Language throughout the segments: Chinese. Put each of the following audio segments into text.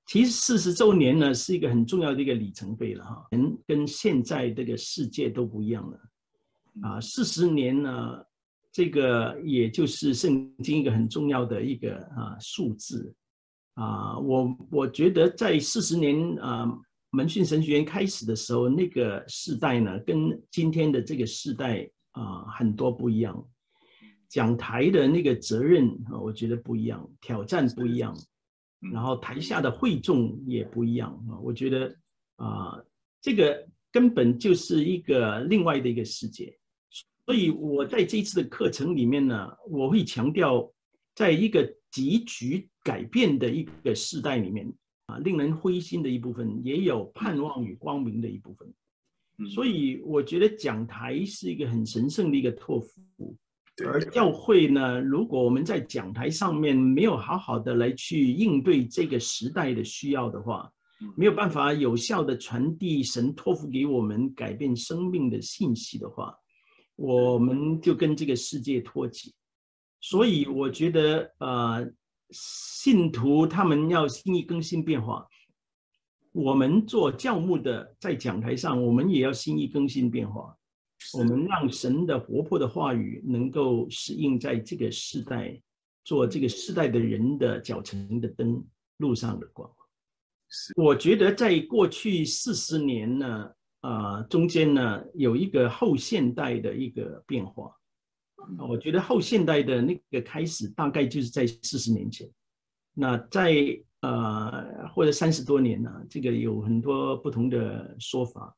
其实40周年呢是一个很重要的一个里程碑了哈，跟现在这个世界都不一样了啊。40年呢，这个也就是圣经一个很重要的一个数字啊。我觉得在40年门训神学院开始的时候，那个世代呢，跟今天的这个世代很多不一样。讲台的那个责任我觉得不一样，挑战不一样。然后台下的会众也不一样我觉得这个根本就是一个另外的一个世界。所以我在这一次的课程里面呢，我会强调，在一个急剧改变的一个世代里面令人灰心的一部分，也有盼望与光明的一部分。所以我觉得讲台是一个很神圣的一个托付。而教会呢，如果我们在讲台上面没有好好的来去应对这个时代的需要的话，没有办法有效的传递神托付给我们改变生命的信息的话，我们就跟这个世界脱节。所以我觉得信徒他们要心意更新变化，我们做教牧的在讲台上，我们也要心意更新变化。我们让神的活泼的话语能够适应在这个世代，做这个世代的人的脚前的灯，路上的光。我觉得在过去40年呢，中间呢有一个后现代的一个变化。我觉得后现代的那个开始大概就是在40年前。那在或者30多年呢，这个有很多不同的说法。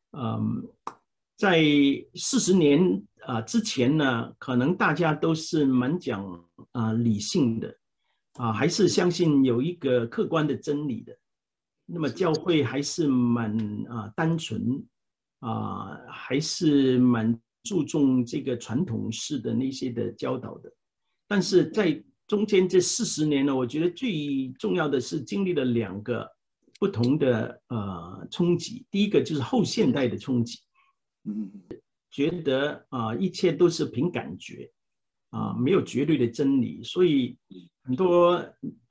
在40年之前呢，可能大家都是蛮讲理性的还是相信有一个客观的真理的。那么教会还是蛮单纯还是蛮注重这个传统式的那些的教导的。但是在中间这40年呢，我觉得最重要的是经历了2个不同的冲击。第一个就是后现代的冲击。觉得一切都是凭感觉没有绝对的真理，所以很多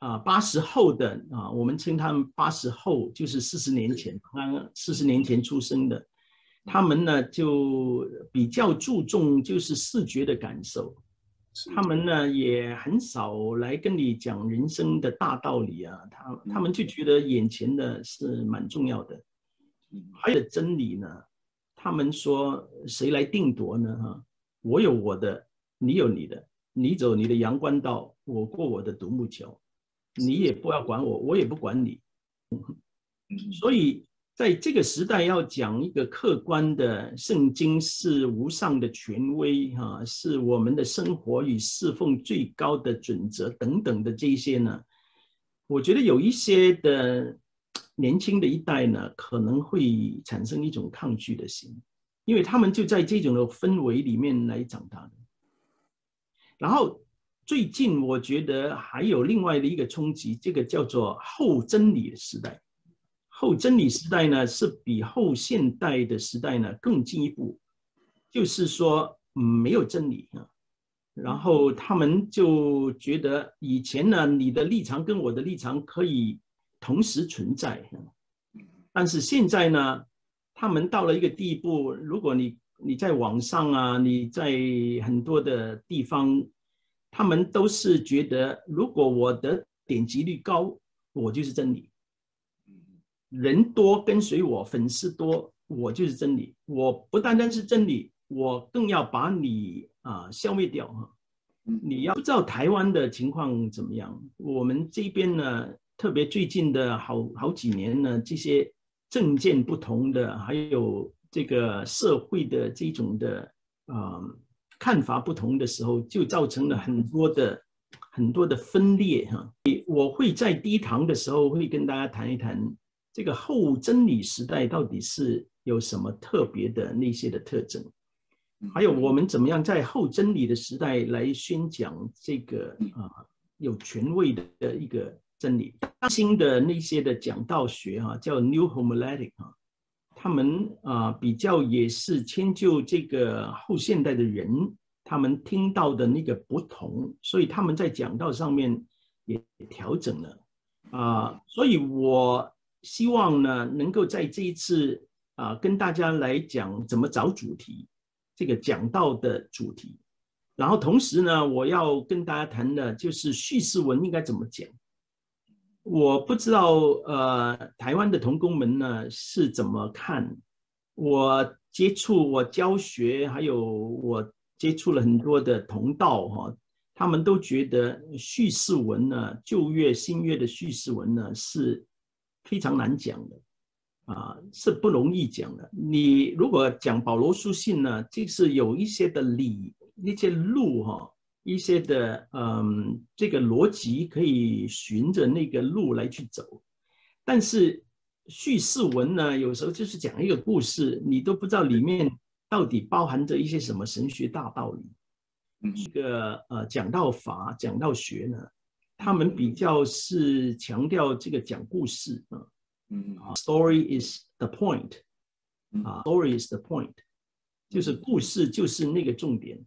80后的我们称他们80后，就是40年前，40年前出生的，他们呢就比较注重就是视觉的感受，他们呢也很少来跟你讲人生的大道理他们就觉得眼前的是蛮重要的，还有真理呢。他们说谁来定夺呢？我有我的，你有你的，你走你的阳关道，我过我的独木桥，你也不要管我，我也不管你。所以在这个时代要讲一个客观的圣经是无上的权威是我们的生活与侍奉最高的准则等等的这些呢，我觉得有一些的年轻的一代呢，可能会产生一种抗拒的心，因为他们就在这种的氛围里面来长大的。然后最近我觉得还有另外的一个冲击，这个叫做后真理的时代。后真理时代呢，是比后现代的时代呢更进一步，就是说没有真理然后他们就觉得以前呢，你的立场跟我的立场可以同时存在，但是现在呢，他们到了一个地步，如果你在网上你在很多的地方，他们都是觉得，如果我的点击率高，我就是真理；人多跟随我，粉丝多，我就是真理。我不单单是真理，我更要把你消灭掉你要不知道台湾的情况怎么样？我们这边呢，特别最近的好几年呢，这些政见不同的，还有这个社会的这种的看法不同的时候，就造成了很多的分裂我会在第一堂的时候会跟大家谈一谈这个后真理时代到底是有什么特别的那些的特征。还有我们怎么样在后真理的时代来宣讲这个有权威的一个真理。新的那些的讲道学叫 New Homiletic 他们比较也是迁就这个后现代的人他们听到的那个不同，所以他们在讲道上面也调整了。 所以我希望呢，能够在这一次跟大家来讲怎么找主题，这个讲道的主题。然后同时呢，我要跟大家谈的就是叙事文应该怎么讲。我不知道台湾的同工们呢是怎么看。我教学，还有我接触了很多的同道他们都觉得叙事文呢，旧约、新约的叙事文呢是非常难讲的是不容易讲的。你如果讲保罗书信呢，就是有一些的理、一些路一些的这个逻辑可以循着那个路来去走，但是叙事文呢，有时候就是讲一个故事，你都不知道里面到底包含着一些什么神学大道理。这个讲道法、讲道学呢，他们比较是强调这个讲故事story is the point story is the point， 就是故事就是那个重点。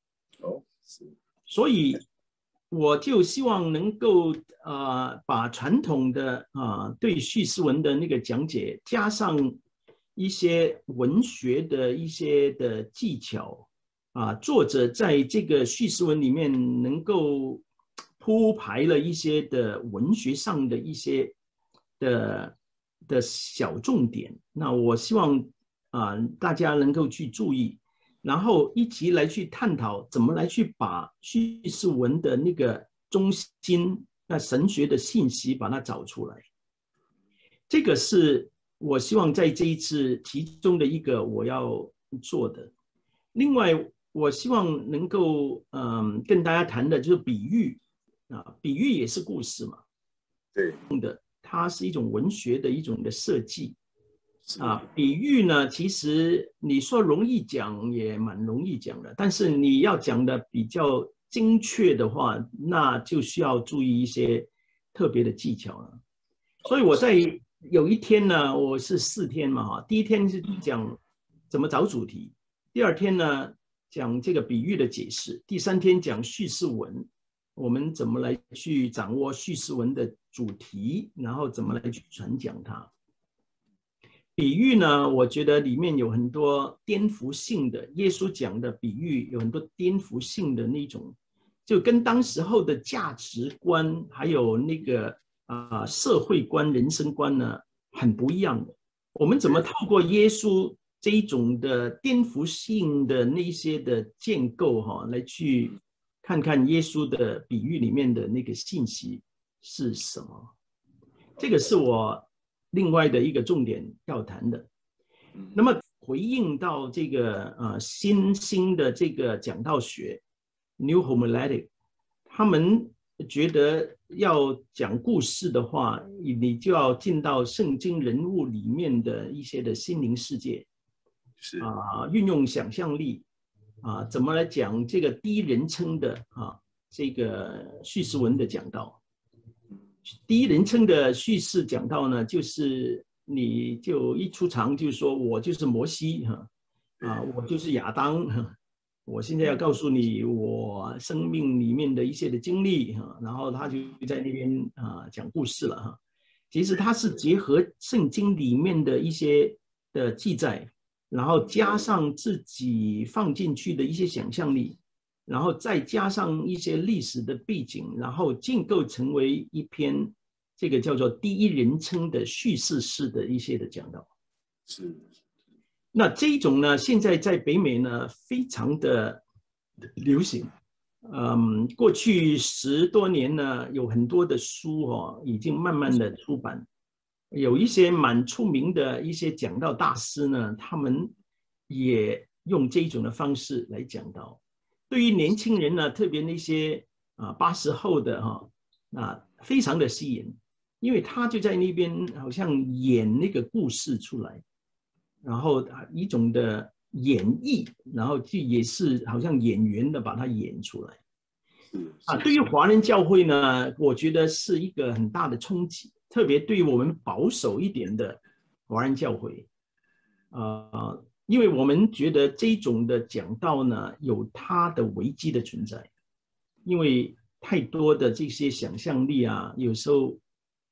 所以我就希望能够把传统的对叙事文的那个讲解，加上一些文学的一些的技巧作者在这个叙事文里面能够铺排了一些的文学上的一些的小重点。那我希望大家能够去注意，然后一起来去探讨怎么来去把叙事文的那个中心，那神学的信息把它找出来。这个是我希望在这一次其中的一个我要做的。另外我希望能够跟大家谈的就是比喻比喻也是故事嘛， 对的，它是一种文学的一种的设计比喻呢，其实你说容易讲也蛮容易讲的，但是你要讲的比较精确的话，那就需要注意一些特别的技巧了。所以我在有一天呢，我是4天嘛第一天是讲怎么找主题，第2天呢讲这个比喻的解释，第3天讲叙事文，我们怎么来去掌握叙事文的主题，然后怎么来去传讲它。比喻呢，我觉得里面有很多颠覆性的，耶稣讲的比喻有很多颠覆性的那种，就跟当时候的价值观还有那个社会观、人生观呢很不一样的。我们怎么透过耶稣这一种的颠覆性的那些的建构来去看看耶稣的比喻里面的那个信息是什么？这个是我另外的一个重点要谈的。那么回应到这个新兴的这个讲道学 New Homiletic， 他们觉得要讲故事的话，你就要进到圣经人物里面的一些的心灵世界，运用想象力怎么来讲这个第一人称的这个叙事文的讲道。第一人称的叙事讲道呢，就是你就一出场就说我就是摩西我就是亚当我现在要告诉你我生命里面的一些的经历然后他就在那边讲故事了其实他是结合圣经里面的一些的记载，然后加上自己放进去的一些想象力，然后再加上一些历史的背景，然后建构成为一篇这个叫做第一人称的叙事式的一些的讲道。那这一种呢，现在在北美呢非常的流行。过去10多年呢，有很多的书已经慢慢的出版，有一些蛮出名的一些讲道大师呢，他们也用这一种的方式来讲道。对于年轻人呢，特别那些80后的非常的吸引，因为他就在那边好像演那个故事出来，然后一种的演绎，然后就也是好像演员的把它演出来。对于华人教会呢，我觉得是一个很大的冲击，特别对于我们保守一点的华人教会，因为我们觉得这种的讲道呢，有它的危机的存在，因为太多的这些想象力有时候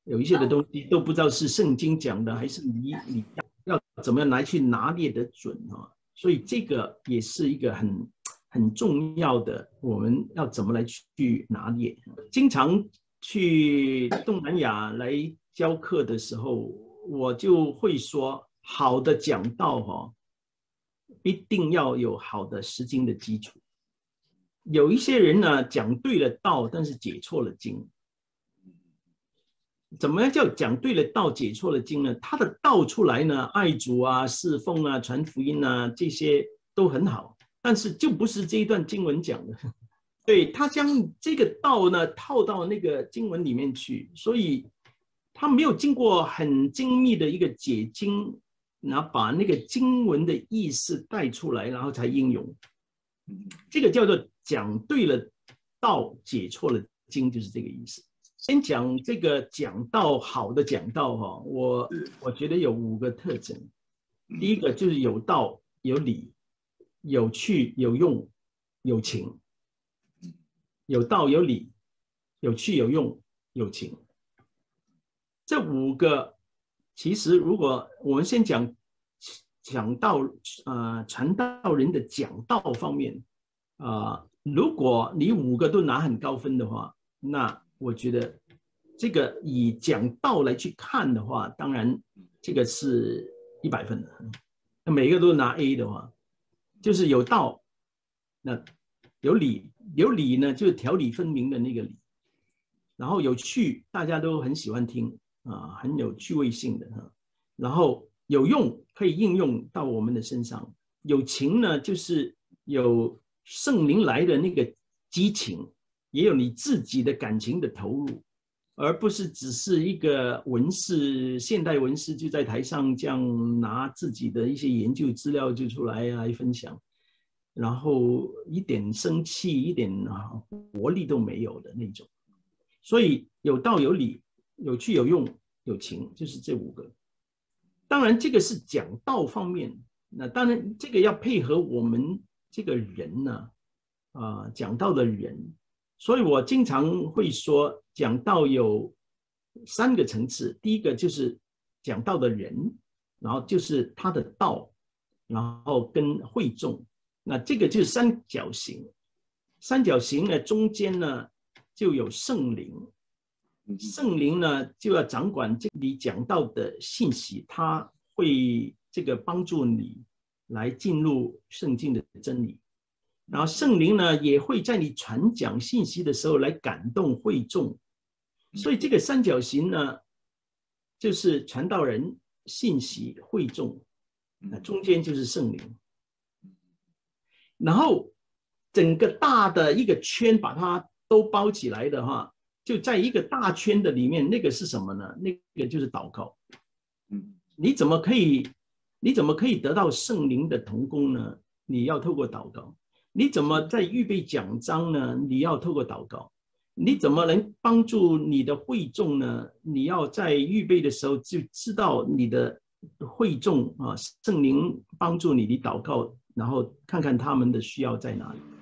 有一些的东西都不知道是圣经讲的，还是你要怎么样来去拿捏得准啊？所以这个也是一个很重要的，我们要怎么来去拿捏？经常去东南亚来教课的时候，我就会说，好的讲道一定要有好的实经的基础。有一些人呢讲对了道，但是解错了经。怎么样叫讲对了道，解错了经呢？他的道出来呢，爱主啊、侍奉啊、传福音啊，这些都很好，但是就不是这一段经文讲的。对，他将这个道呢套到那个经文里面去，所以他没有经过很精密的一个解经，然后把那个经文的意思带出来，然后才应用。这个叫做讲对了道，解错了经，就是这个意思。先讲这个讲道，好的讲道我觉得有5个特征。第一个就是有道、有理、有趣、有用、有情。有道、有理、有趣、有用、有情。这5个，其实如果我们先讲到传道人的讲道方面如果你5个都拿很高分的话，那我觉得这个以讲道来去看的话，当然这个是100分的。那每一个都拿 A 的话，就是有道，那有理，有理呢就是条理分明的那个理，然后有趣，大家都很喜欢听很有趣味性的然后有用，可以应用到我们的身上。有情呢，就是有圣灵来的那个激情，也有你自己的感情的投入，而不是只是一个文士，现代文士就在台上这样拿自己的一些研究资料就出来分享，然后一点生气、一点活力都没有的那种。所以有道有理、有趣有用、有情，就是这5个。当然，这个是讲道方面。那当然，这个要配合我们这个人呢，讲道的人。所以我经常会说，讲道有3个层次。第一个就是讲道的人，然后就是他的道，然后跟会众。那这个就是三角形。三角形呢，中间呢就有圣灵。圣灵呢就要掌管这里讲到的信息，他会这个帮助你来进入圣经的真理。然后圣灵呢也会在你传讲信息的时候来感动会众。所以这个三角形呢，就是传道人、信息、会众，中间就是圣灵。然后整个大的一个圈把它都包起来的话，就在一个大圈的里面，那个是什么呢？那个就是祷告。你怎么可以得到圣灵的同工呢？你要透过祷告。你怎么在预备讲章呢？你要透过祷告。你怎么能帮助你的会众呢？你要在预备的时候就知道你的会众圣灵帮助你的祷告，然后看看他们的需要在哪里。